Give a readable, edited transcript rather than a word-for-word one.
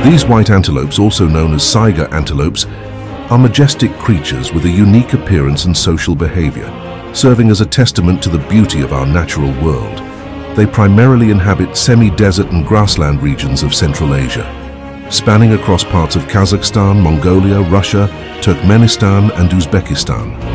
These white antelopes, also known as Saiga antelopes, are majestic creatures with a unique appearance and social behavior, serving as a testament to the beauty of our natural world. They primarily inhabit semi-desert and grassland regions of Central Asia, spanning across parts of Kazakhstan, Mongolia, Russia, Turkmenistan, and Uzbekistan.